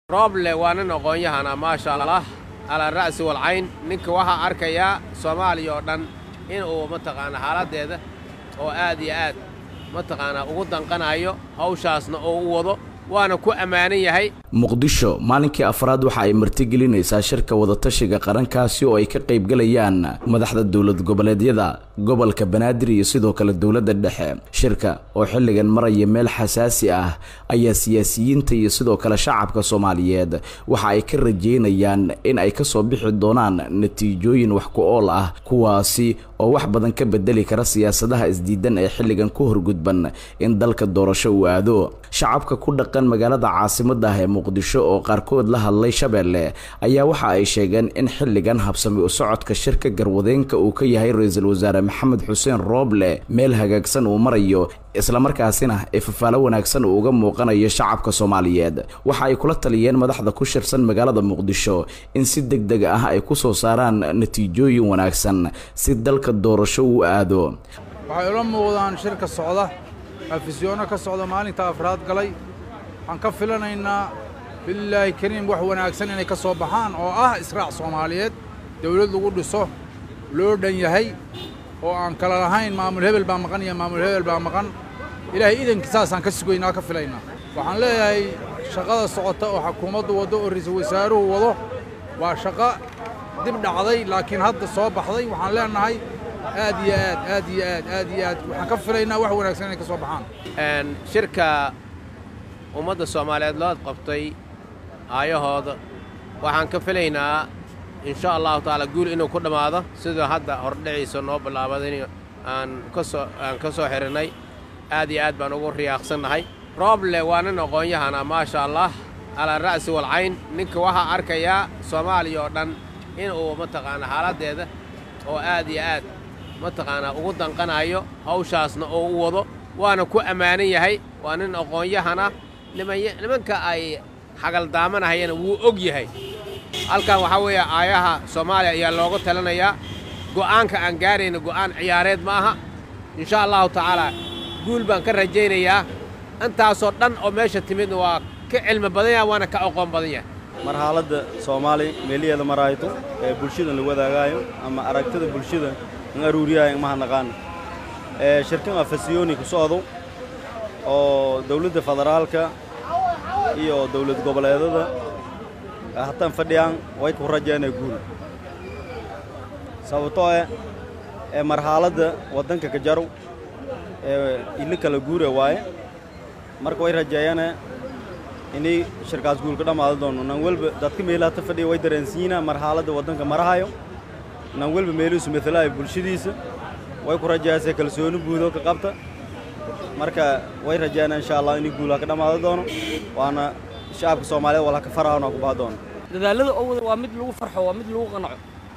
روبل وانا نقونيهنا ما شاء الله على الرأس والعين نك وها أركيا سومالي أردن إن هو متقنا حالات هذا أو آد متقنا وقدن قنايو أو شاسنا أو وضو waana ku amaanayahay muqdisho maalinkii afraad waxa ay martigelinaysaa shirka wada tashiga qarankaasi oo ay ka qayb galayaan madaxda dawlad goboleedyada gobolka Banaadir iyo sidoo kale dawladda dhexe shirka oo xilligan maraya meel xasaasi ah ayaa siyaasiyiinta iyo sidoo kale shacabka Soomaaliyeed waxa ay ka rajeynayaan in ay ka soo bixi doonaan natiijooyin wax ku ool ah kuwaasi oo wax badan ka bedeli kara siyaasadaha isdiidan ee xilligan ku horgudban in dalka doorasho uu aado shacabka ku dhaqan magaalada caasimadda ah ee Muqdisho oo qaarkood la hadlay Shabeelle ayaa waxa ay sheegeen in xilligan habsami u socodka shirka garwadeenka uu ka yahay ra'iisul wasaare Maxamed Xuseen Roble meel hagaagsan uu marayo isla markaasina ifafaalo wanaagsan uu uga muuqanayo shacabka Soomaaliyeed waxa ay kula taliyeen madaxda ku shirsan magaalada Muqdisho in si degdeg ah ay ku soo saaraan natiijooyin wanaagsan si dalka doorasho uu aado waxay la muuqdaan shirka socda afisyoona ka socda maalinta afraad galay waxaan ka filanaynaa billaahi kariim wax wanaagsan inay ka soo baxaan oo ah israac Soomaaliyeed dawlad lagu dhiso loo dhan yahay oo aan kala lahayn maamul hebel baa maqan iyo maamul hebel baa maqan ilaahay idankiisaas aan ka sugaynaa ka filaynaa waxaan leeyahay shaqada socota oo xukuumaddu wado oo ra'iisul wasaaruhu wado waa shaqo dib dhacday laakiin hadda soo baxday waxaan leenahay aad waxaan ka filaynaa wax wanaagsan inay ka soo baxaan shirka ummadda Soomaaliyeed loo qabtay aayahooda waxaan ka filaynaa insha Allah taala guul inuu ku dhamaado sida hadda hordhiciisa noo bilaabaday aan ka soo xirinay aad baan ugu riyaaqsanahay Roble waana noqonyahana ma sha Allah ala ra's wal ayn ninka waxa arkaya Soomaaliya oo dhan in uu mataqaana xaaladeeda oo aad mataqaana ugu danqanayo hawshaasna oo u wado waana ku amaanayahay waana noqonyahana nimanka ay xagal daamanayeen wuu og yahay halkan waxa weeye aayaha Soomaaliya ayaa looga talanayaa go'aanka aan gaarayno go'aan ciyaareed ma aha insha Allah taala guul baan ka rajaynayaa antaasoo dhan oo meesha timid waa ka cilmi badan yahay waana ka aqoon badan yahay marxaladda Soomaali meeliyada marayto ee bulshada la wadaagayo ama aragtida bulshada in aruuriyahay ma naqaan shirkan afasiyooni ku socdo oo dawladda federaalka iyo dawlad goboleedada haatan fadhiyaan way ku rajaynayaan guul sababtoo ah marxaladda wadanka ka jaro in kala guure waaye marka way rajaynayaan inay shirkaas guul ka dhamaado doono nan walba dadka meelaha fadhiya way dareensiina marxaladda wadanka marahayo nan walba meeluhu midlaay bulshadiisa way ku rajaysay kalsooni buudo ka qabta marka way rajaynayaan insha Allah inay guul ka dhamaado doono waana shacabka Soomaaliyeed wala ka faraano ku baadon dadaalada oo waa mid lagu farxo waa mid lagu qanaco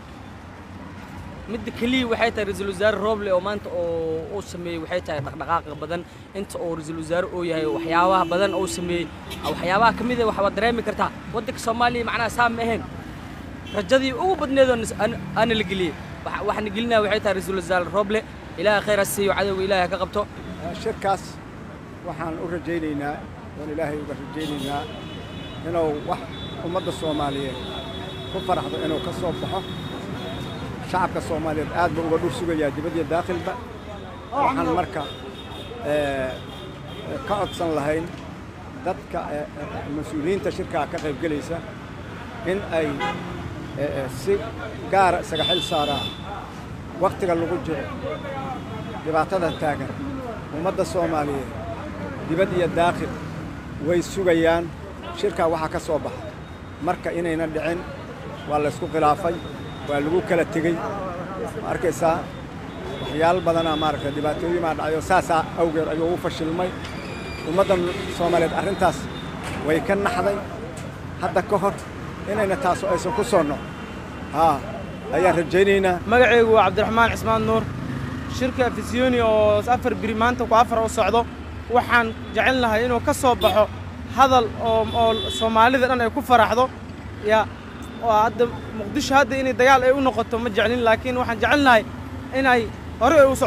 mid kaliya waxay tahay ra'iisul wasaare Roble oo maanta oo sameeyay waxay tahay dhaqdhaqaaq badan inta oo ra'iisul wasaare oo yahay waxyaabaha badan oo sameeyay waxyaabaha kamid ah waxa dareemi kartaa wadanka Soomaaliya macnaha saam ahayn rajadii ugu badneed aan la geliyay waxaan gelinaa waxay tahay ra'iisul wasaare Roble ilaahay khayr siiyo cadawga ilaahay ka qabto shirkaas waxaan u rajaynaynaa oo ilaahay uga rajaynaynaa inuu wax ummadda Soomaaliyeed ku faraxdo inuu ka soo baxo shacabka Soomaaliyeed aad buu uga dhul sugayaa dibadda daaqilba waxaan marka ka codsan lahayn dadka mas'uuliyiinta shirka ka qayb galaysa in ay si gaar isaga xil saaraan waqtiga lagu jiro dhibaatada taagan ummadda Soomaaliyeed dibadda iyo daaqil way sugayaan shirka waxa ka soo baxa marka inayna dhicin waa la isku khilaafay waa lagu kala tagay arkaysa waxyaal badan maarka dhibaatooyin ma dhacayo saasa awgeed ayuu u fashilmay ummadda Soomaaliyeed arintaas way ka naxday hadda ka hor inayna taas aysan ku soo noqon ayaan rajaynaynaa magacaygu waa Cabdiraxmaan Cismaan Nuur shirka afisiyooni oo afar biri maanta ku afar oo socdo waxaan jecel lahay inuu ka soo baxo hadal oo Soomaalida dhan ay ku faraxdo ya hadda Muqdisho hadda inay dagaal ay u noqoto ma jecelin laakiin waxaan jecelnahay inay hore u socoto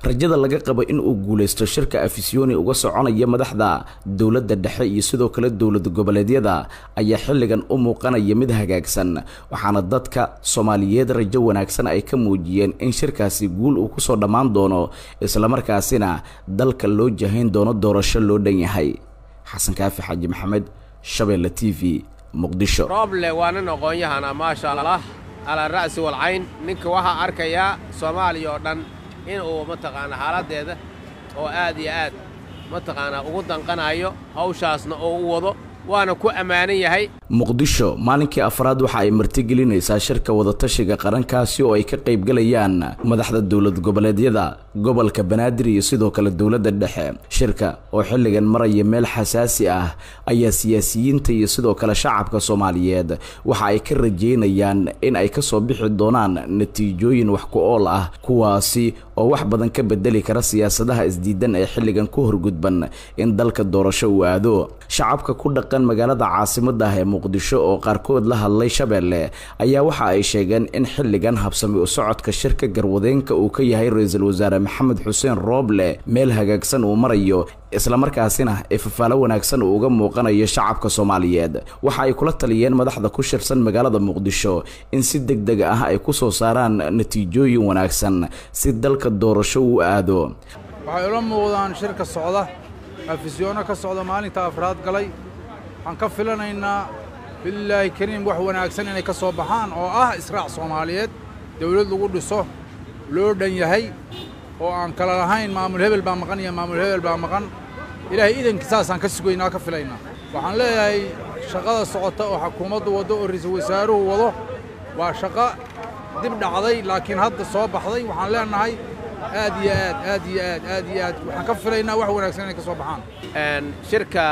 rajada laga qabo in uu guuleysto shirka afisyooni uga soconaya madaxda dowladda dhexe iyo sidoo kale dowlad goboleedyada ayaa xilligan u muuqanaya mid hagaagsan waxaana dadka Soomaaliyeed rajo wanaagsan ay ka muujiyeen in shirkaasi guul uu ku soo dhamaan doono isla markaasina dalka loo jahayn doono doorasho loo dhan yahay. Xasan Kaafi Xaaji Maxamed, Shabeelle TV, Muqdisho. Roble waana aqoon-yahana ma sha Allah ala ra'si wal ayn ninka waxa arkaya Soomaaliya oo dhan in uu mataqaana xaaladeeda oo aad iyo aad mataqaana ugu danqanayo hawshaasna oo u wado waana ku amaanan yahay. Muqdisho maalinkii afraad waxa ay martigelinaysaa shirka wadatashiga qarankaasi oo ay ka qayb galayaan madaxda dowlad goboleedyada gobolka Banaadir iyo sidoo kale dowladda dhexe. Shirka oo xilligan maraya meel xasaasi ah ayaa siyaasiyiinta iyo sidoo kale shacabka Soomaaliyeed waxa ay ka rajeynayaan in ay ka soo bixi doonaan natiijooyin wax ku ool ah kuwaasi oo wax badan ka bedeli kara siyaasadaha isdiidan ee xilligan ku horgudban in dalka doorasho uu aado. Shacabka ku dhaqan magaalada caasimadda ah ee Muqdisho oo qaarkood la hadlay Shabeelle ayaa waxa ay sheegeen in xilligan habsami u socodka shirka garwadeenka uu ka yahay ra'iisul wasaare Maxamed Xuseen Roble meel hagaagsan uu marayo isla markaasina ifafaalo wanaagsan uu uga muuqanayo shacabka Soomaaliyeed. Waxa ay kula taliyeen madaxda ku shirsan magaalada Muqdisho in si degdeg ah ay ku soo saaraan natiijooyin wanaagsan si dalka doorasho uu aado. waxay ula muuqdaan shirka socda afisyoona ka socda maalinta afraad galay waxaan ka filanaynaa billaahi kariim wax wanaagsan inay ka soo baxaan oo ah israac Soomaaliyeed dawlad lagu dhiso loo dhan yahay oo aan kala lahayn maamul hebel baa maqan iyo maamul hebel baa maqan ilaahay idankiisaas aan ka sugaynaa ka filaynaa. waxaan leeyahay shaqada socota oo xukuumaddu wado oo ra'iisul wasaaruhu wado waa shaqo dib dhacday laakiin hadda soo baxday. waxaan leenahay aad iyo aad waxaan ka filaynaa wax wanaagsan inay ka soo baxaan. shirka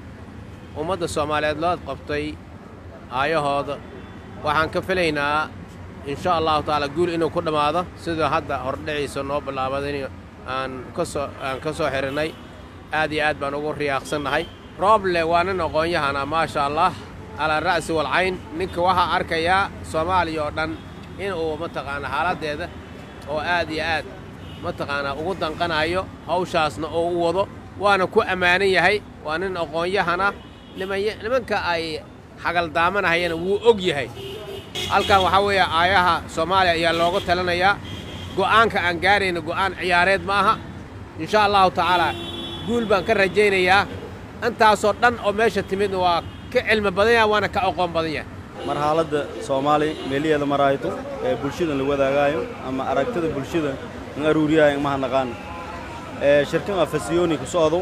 ummadda Soomaaliyeed loo qabtay aayahooda waxaan ka filaynaa insha Allah taala guul inuu ku dhamaado sida hadda hordhiciisa noo bilaabaday aan ka soo xirinay aad iyo aad baan ugu riyaaqsanahay. Roble waana aqoon-yahana ma sha Allah ala ra'si wal ayn ninka waxa arkaya Soomaaliya oo dhan in uu mataqaana xaaladeeda oo aad iyo aad mataqaana ugu danqanayo hawshaasna oo u wado waana ku amaanan yahay. waa nin aqoon-yahana nimanka ay xagal daamanayeen wuu og yahay. halkan waxa weeye aayaha Soomaaliya ayaa looga talanayaa go'aanka aan gaarayna go'aan ciyaareed ma aha. insha Allah taala guul baan ka rajaynayaa intaasoo dhan oo meesha timid waa ka cilmi badan yahay waana ka aqoon badan yahay. marxaladda Soomaali meeliyeeda marayto ee bulshada la wadaagayo ama aragtida bulshada in aruuriyahay ma naqaan shirkan afisyooni ku socdo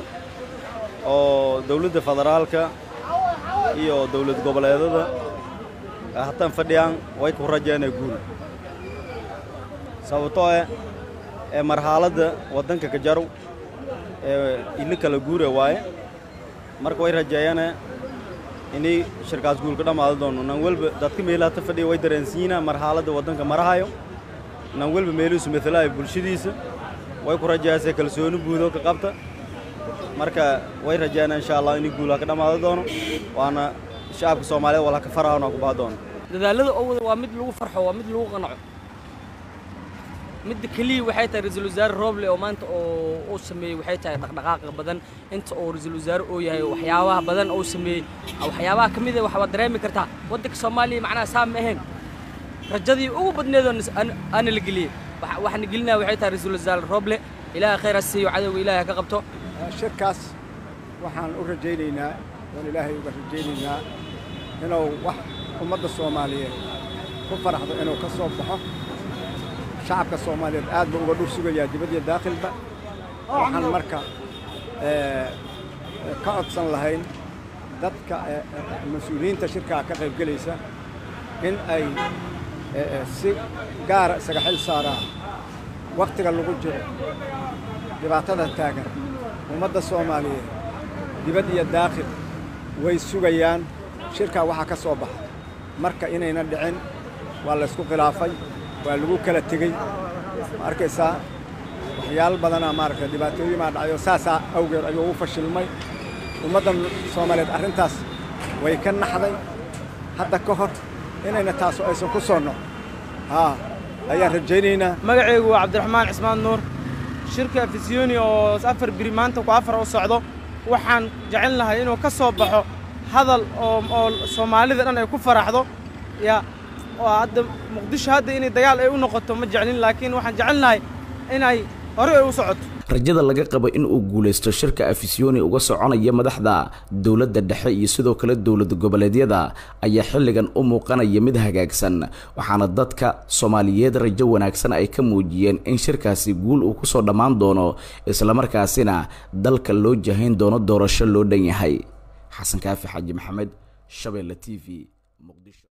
oo dawladda federaalka iyo dawlad goboleedyada haatan fadhiyaan way ku rajeynayaan guul sababtoo ah marxaladda wadanka ka jaro ila kala guure waaye marka way rajeeyaan inay shirkaas guul ka dhamaado doono nan walba dadka meelaha fadhiya way dareensiina marxaladda wadanka marahayo nan walba meeluus midlaay bulshadiisa way ku rajeeyaan kalsooni buudo ka qabta marka way rajeeyaan insha Allah inay guul ka dhamaado doono waana shacabka Soomaaliyeed wala ka faraano ku baadon dadaalada oo waa mid lagu farxo waa mid lagu qanaco mid kaliya waxay tahay ra'iisul wasaare Roble oo maanta oo sameeyay waxay tahay dhaqdhaqaaq badan inta oo ra'iisul wasaare oo yahay waxyaabaha badan oo sameeyay waxyaabaha kamid ah waxa dareemi kartaa wadanka Soomaaliya macnaha saam ma ahayn rajadii ugu badneed aan la geliyay waxaan gelinaa waxay tahay ra'iisul wasaare Roble ilaahay khayr siiyo cadawga ilaahay ka qabto. shirkaas waxaan u rajaynaynaa oo ilaahay uga rajaynaynaa inuu wax ummadda Soomaaliyeed ku faraxdo inuu ka soo baxo. shacabka Soomaaliyeed aad buu uga dhul sugayaa dibadda daaqilba waxaan marka ka codsan lahayn dadka mas'uuliyiinta shirka ka qayb galaysa in ay si gaar isaga xil saaraan waqtiga lagu jiro dhibaatada taagan ummadda Soomaaliyeed dibadda iyo daaqil way sugayaan shirka waxa ka soo baxa marka inayna dhicin waa la isku khilaafay waa lagu kala tegay arkaysaa waxyaalo badan marka dhibaatooyin ma dhacayo saasa awgeed ayuu u fashilmay ummadda Soomaaliyeed arrintaas way ka naxday hadda ka hor inayna taas aysan ku soo noqon ayaan rajaynaynaa. magacaygu waa Cabdiraxmaan Cismaan Nuur shirka afisiyoni oo 4 biri maanta ku 4 u socdo waxaan jecel lahay inuu ka soo baxo hadal oo Soomaalida dhan ay ku faraxdo ya oo hadda Muqdisho hadda inay dagaal ay u noqoto ma jecelin laakiin waxaan jecel lahay inay hore u socoto rajada laga qabo in uu guuleysto shirka afisiyoni uga soconaya madaxda dawladda dhexe iyo sidoo kale dawladda goboleedyada ayaa xilligan u muuqanaya mid hagaagsan waxaana dadka Soomaaliyeed rajo wanaagsan ay ka muujiyeen in shirkaasi guul uu ku soo dhamaan doono isla markaasina dalka loo jahayn doono doorasho loo dhan yahay xasan kaafi xaji maxamed Shabeelle TV Muqdisho.